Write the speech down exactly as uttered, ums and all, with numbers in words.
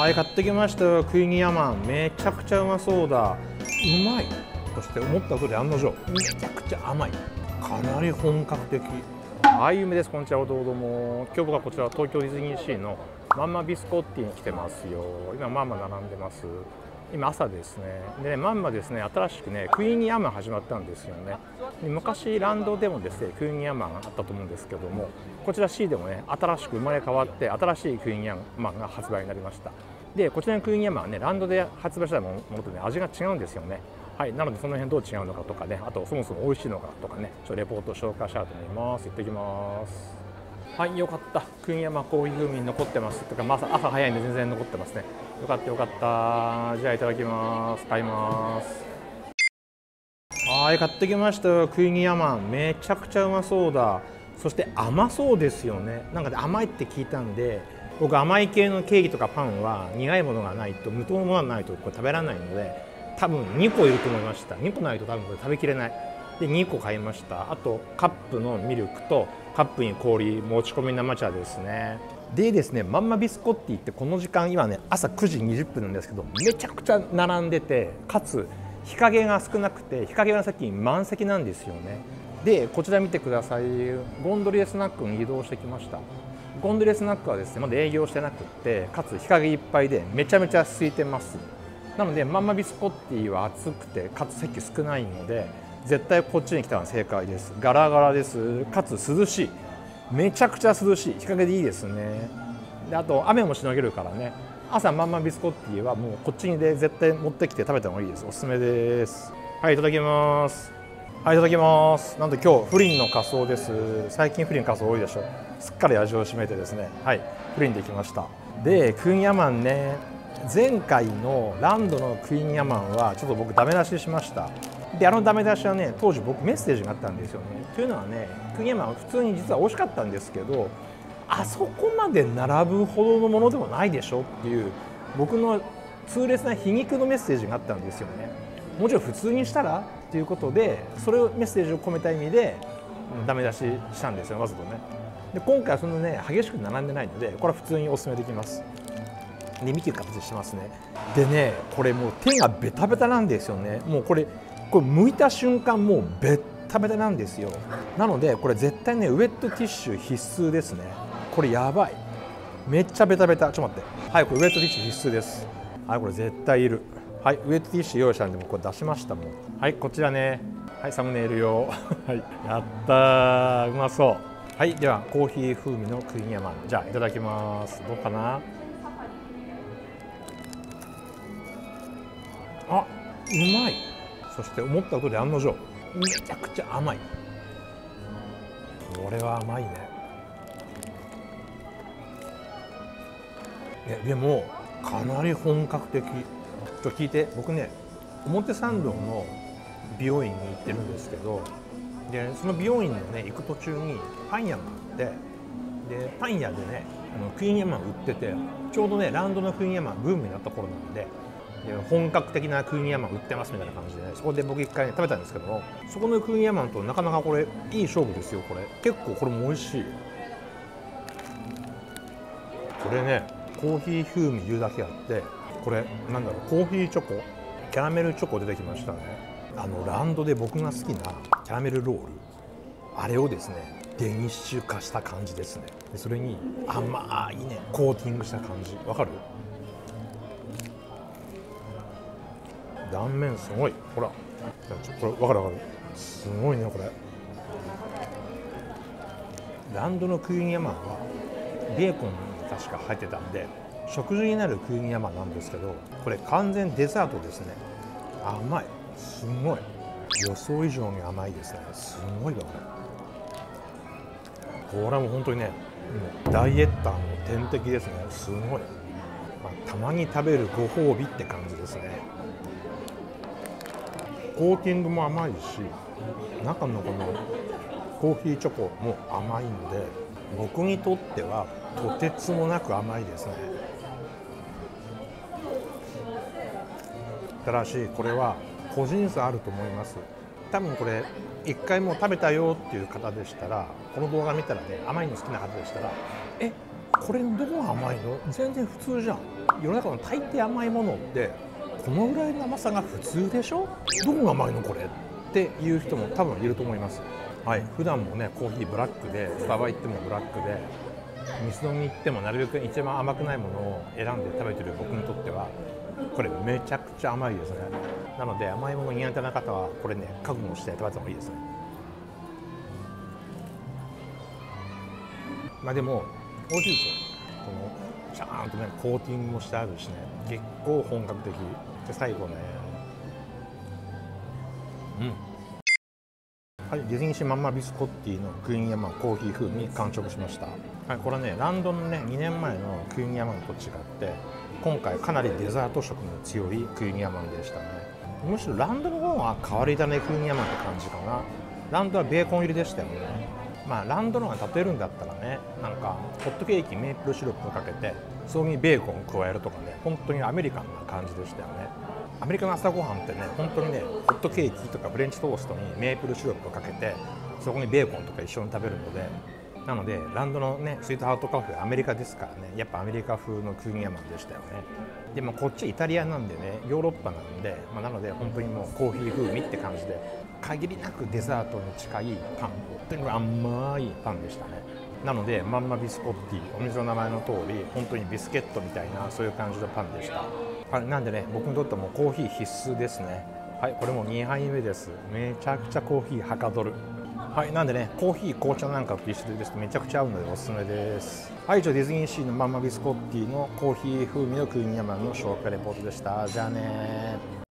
はい、買ってきましたよ。クイニーアマン、めちゃくちゃうまそうだ。うまい。そして思った通り案の定、めちゃくちゃ甘い。かなり本格的。はい、ゆめです。こんにちは。どうも。今日僕はこちら東京ディズニーシーのマンマビスコッティに来てますよ。今マンマ並んでます。今朝ですね。で、マンマですね、新しくね、クイニーアマン始まったんですよね。で、昔ランドでもですね、クイニーアマンあったと思うんですけども、こちら シー でもね、新しく生まれ変わって新しいクイニーアマンが発売になりました。で、こちらのクイニーアマンはね、ランドで発売したものとね、味が違うんですよね。はい、なのでその辺どう違うのかとかね、あとそもそも美味しいのかとかね、ちょっとレポートを紹介したいと思います。行ってきます。はい、よかった。クイニーアマンコーヒー風味に残ってます。とか、まあ、朝朝早いんで全然残ってますね。よかったよかった。じゃあいただきます。買います。はい、買ってきましたよ。クイニーアマン、めちゃくちゃうまそうだ。そして甘そうですよね。なんかで甘いって聞いたんで、僕甘い系のケーキとかパンは苦いものがないと、無糖のものがないとこれ食べられないので、多分にこいると思いました。にこないと多分これ食べきれない。でにこ買いました。あとカップのミルクとカップに氷、持ち込み生茶ですね。でですね、マンマビスコッティってこの時間今ね朝くじにじゅっぷんなんですけど、めちゃくちゃ並んでて、かつ日陰が少なくて、日陰の先に満席なんですよね。でこちら見てください。ゴンドリエスナックに移動してきました。ゴンドリエスナックはですねまだ営業してなくって、かつ日陰いっぱいでめちゃめちゃ空いてます。なのでマンマビスコッティは暑くて、かつ席少ないので絶対こっちに来たのは正解です。ガラガラです。かつ涼しい。めちゃくちゃ涼しい。日陰でいいですね。であと雨もしのげるからね、朝マンマビスコッティはもうこっちにで絶対持ってきて食べた方がいいです。おすすめです。はい、いただきます。はい、いただきます。なんと今日フリンの仮装です。最近フリン仮装多いでしょ。すっかり味を占めてですね、はい、フリンできました。でクイニーアマンね、前回のランドのクイニーアマンはちょっと僕ダメ出ししました。であのダメ出しはね、当時僕メッセージがあったんですよね。というのはね、クイニーアマンは普通に実は美味しかったんですけど、あそこまで並ぶほどのものでもないでしょっていう僕の痛烈な皮肉のメッセージがあったんですよね。もちろん普通にしたらっていうことで、それをメッセージを込めた意味でダメ出ししたんですよ、わざとね。で今回はそのね激しく並んでないので、これは普通におすすめできます。で見てる形してますね。でね、これもう手がベタベタなんですよね。もうこれこれ剥いた瞬間もうベッタベタなんですよ。なのでこれ絶対ねウェットティッシュ必須ですね。これやばい。めっちゃベタベタ。ちょっと待って。はい、これウェットティッシュ必須です。はい、これ絶対いる。はい、ウェットティッシュ用意したんでもうこれ出しましたもん。はい、こちらね。はい、サムネイル用。はい、やったー、うまそう。はい、ではコーヒー風味のクイニーアマン、じゃあいただきます。どうかな。あ、うまい。そして思った通り案の定めちゃくちゃ甘い。これは甘いね。えでもかなり本格的。ちょっと聞いて、僕ね表参道の美容院に行ってるんですけど、でその美容院のね行く途中にパン屋があって、でパン屋でねあのクイニーアマン売ってて、ちょうどねランドのクイニーアマンブームになった頃なんで、で本格的なクイニーアマン売ってますみたいな感じでね、そこで僕一回ね食べたんですけども、そこのクイニーアマンとなかなかこれいい勝負ですよ。これ結構これも美味しい。これねコーヒー風味言うだけあって、これなんだろう、コーヒーチョコ、キャラメルチョコ出てきましたね。あのランドで僕が好きなキャラメルロール、あれをですねデニッシュ化した感じですね。でそれに甘いねコーティングした感じ、わかる？断面すごい。ほらこれ分かる分かる。すごいねこれ。ランドのクイニーアマンはベーコンが確か入ってたんで食事になるクイニーアマンなんですけど、これ完全デザートですね。甘い。すごい。予想以上に甘いですね。すごいわこれ。これはもう本当にね、もうダイエッターの天敵ですね。すごい、まあ、たまに食べるご褒美って感じですね。コーティングも甘いし、中のこのコーヒーチョコも甘いので、僕にとってはとてつもなく甘いですね。ただしこれは個人差あると思います。多分これ一回もう食べたよっていう方でしたら、この動画見たらね甘いの好きな方でしたら、えこれどこが甘いの？全然普通じゃん。世の中の大抵甘いものってこのぐらいの甘さが普通でしょ。どこが甘いのこれっていう人も多分いると思います。はい、普段もねコーヒーブラックで、スタバ行ってもブラックで、ミスドに行ってもなるべく一番甘くないものを選んで食べてる僕にとってはこれめちゃくちゃ甘いですね。なので甘いもの苦手な方はこれね覚悟して食べた方がいいですね。まあでも美味しいですよ。このちゃんとねコーティングもしてあるしね、結構本格的で、最後ね、うん、はい、ディズニーシーマンマビスコッティのクイーンヤマンコーヒー風味完食しました。はい、これはねランドのねにねんまえのクイーンヤマンと違って今回かなりデザート色の強いクイーンヤマンでしたね。むしろランドの方は変わり種クイーンヤマンって感じかな。ランドはベーコン入りでしたよね。まあランドのが例えるんだったらね、なんかホットケーキメープルシロップをかけてそこにベーコンを加えるとかね、本当にアメリカンな感じでしたよね。アメリカの朝ごはんってね、本当にねホットケーキとかフレンチトーストにメープルシロップをかけてそこにベーコンとか一緒に食べるので、なのでランドのねスイートハートカフェアメリカですからね、やっぱアメリカ風のクイーンヤマンでしたよね。でもこっちイタリアなんでね、ヨーロッパなんで、まあ、なので本当にもうコーヒー風味って感じで限りなくデザートに近いパン、本当に甘いパンでしたね。なのでマンマビスコッティ、お店の名前の通り本当にビスケットみたいなそういう感じのパンでした。はい、なんでね僕にとってもコーヒー必須ですね。はい、これもにはいめです。めちゃくちゃコーヒーはかどる。はい、なんでねコーヒー紅茶なんかと一緒でですめちゃくちゃ合うのでおすすめです。はい、以上ディズニーシーのマンマビスコッティのコーヒー風味のクイーンヤマンの紹介レポートでした。じゃあねー。